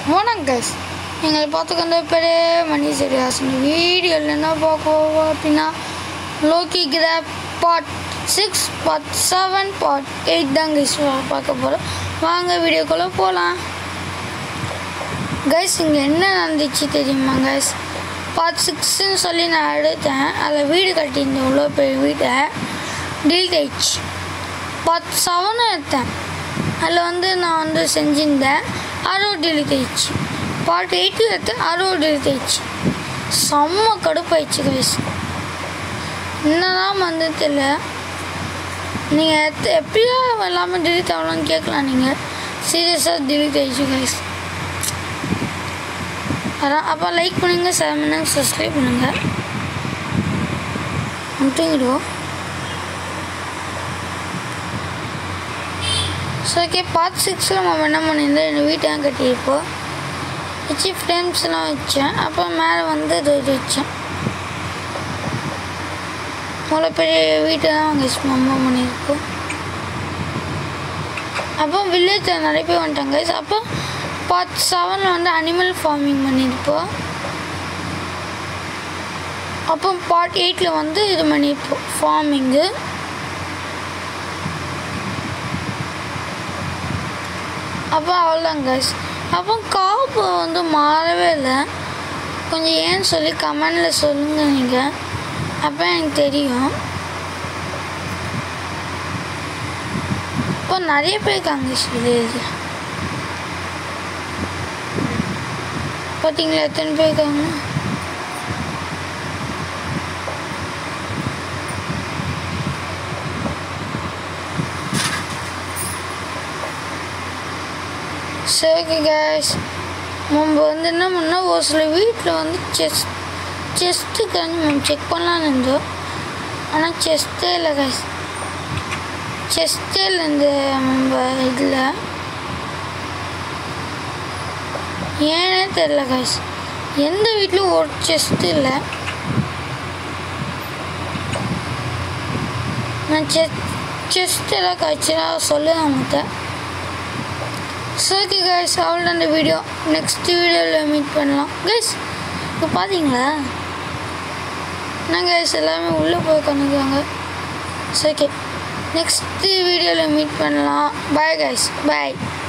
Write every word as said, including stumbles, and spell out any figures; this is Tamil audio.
வணக்கம் கைஸ், நீங்கள் பார்த்துக்கொண்ட பெரிய மணி சரியாஸ் வீடியோவில் என்ன பார்க்க அப்படின்னா Lokicraft part six part seven part eight தான் கைஸ் பார்க்க போகிறோம். வாங்க வீடியோக்குள்ளே போகலாம். கைஸ் இங்கே என்ன நடந்துச்சு தெரியுமா கைஸ்? பார்ட் சிக்ஸ்ன்னு சொல்லி நான் எடுத்தேன், அதில் வீடு கட்டியிருந்தேன், இவ்வளோ பெரிய வீட்டை டீல் ஆயிடுச்சு. பார்ட் செவனும் எடுத்தேன், அதில் வந்து நான் வந்து செஞ்சுருந்தேன், அதுவும் டெலிட் ஆயிடுச்சு. பார்ட் எயிட்டில் எடுத்து அதுவும் டெலிட் ஆயிடுச்சு. செம்ம கடுப்பாயிடுச்சு கைஸ். என்னதான் வந்து தெரியல. நீங்கள் எத்த எப்படியா எல்லாமே டெலிட் ஆகலாம்னு கேட்கலாம். நீங்கள் சீரியஸாக டெலிட் ஆயிடுச்சு கைஸ். அதான் அப்போ லைக் பண்ணுங்கள், ஷேர் பண்ணுங்கள், சப்ஸ்கிரைப் பண்ணுங்கள். தூங்கிடுவோம். ஸோ ஓகே, பார்ட் சிக்ஸில் நம்ம என்ன பண்ணியிருந்தோம், எங்கள் வீட்டை கட்டியிருப்போம் வச்சு ஃப்ரேம்ஸ்லாம் வச்சேன். அப்போ மேலே வந்து இது இது வச்சேன். அவ்வளோ பெரிய வீட்டை தான் அங்கே நம்ம பண்ணியிருப்போம். அப்போ வில்லேஜில் நிறைய பேர் வந்துட்டாங்க. அப்போ பார்ட் செவனில் வந்து அனிமல் ஃபார்மிங் பண்ணியிருப்போம். அப்போ பார்ட் எயிட்டில் வந்து இது பண்ணியிருப்போம் ஃபார்மிங்கு. அப்போ அவ்வளோதான் கைஸ். அப்போ காப்பு வந்து மாறவே இல்லை. கொஞ்சம் ஏன்னு சொல்லி கமெண்டில் சொல்லுங்கள் நீங்கள், அப்போ எனக்கு தெரியும். இப்போ நிறைய பேர் இருக்காங்க வில்லேஜ். பார்த்தீங்களா எத்தனை பேர் இருக்காங்க? சரி கைஸ், நம்ம வந்து என்ன பண்ணால் ஒரு சில வீட்டில் வந்து செஸ்ட் செஸ்ட்டுக்கு வந்து நம்ம செக் பண்ணலான்னு இருந்தோம். ஆனால் செஸ்ட்டே இல்லை கைஸ். செஸ்ட்டே இல்லை இந்த நம்ம இதில். ஏன்னே தெரில கைஸ். எந்த வீட்லையும் ஒரு செஸ்ட்டு இல்லை. நான் செஸ் செஸ்ட் எல்லாம் காய்ச்சலா சொல்லுவேன் அவங்ககிட்ட. சரி கைஸ், அவ்வளோ அந்த வீடியோ. நெக்ஸ்ட் வீடியோவில் மீட் பண்ணலாம் கைஸ். இப்போ பார்த்தீங்களா என்ன கைஸ், எல்லாமே உள்ளே போய் உட்காந்துக்குவாங்க. சரி, நெக்ஸ்ட் வீடியோவில் மீட் பண்ணலாம். பாய் கைஸ், பாய்.